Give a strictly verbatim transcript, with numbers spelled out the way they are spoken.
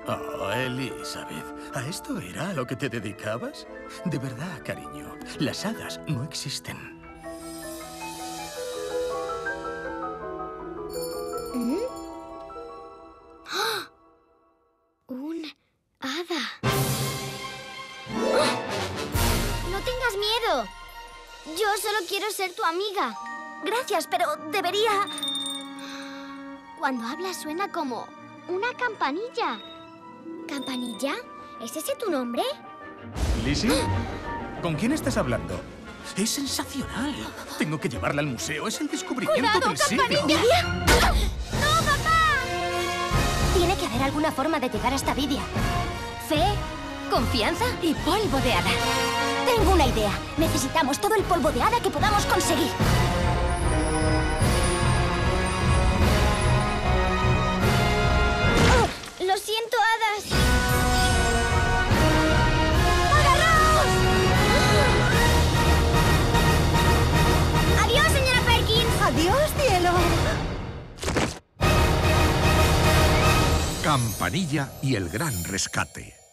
Oh, Elizabeth, ¿a esto era a lo que te dedicabas? De verdad, cariño, las hadas no existen. ¿Mm? ¡Oh! ¡Un hada! ¡Oh! ¡No tengas miedo! Yo solo quiero ser tu amiga. Gracias, pero debería... Cuando hablas suena como una campanilla. ¿Campanilla? ¿Es ese tu nombre? ¿Lizzie? ¿Con quién estás hablando? ¡Es sensacional! Tengo que llevarla al museo. Es el descubrimiento ¡Cuidado, del siglo. campanilla! ¡No, papá! Tiene que haber alguna forma de llegar hasta Vidia. Fe, confianza y polvo de hada. Tengo una idea. Necesitamos todo el polvo de hada que podamos conseguir. Oh, lo siento, hadas. ¡Agarraos! ¡Adiós, señora Perkins! ¡Adiós, cielo! Campanilla y el gran rescate.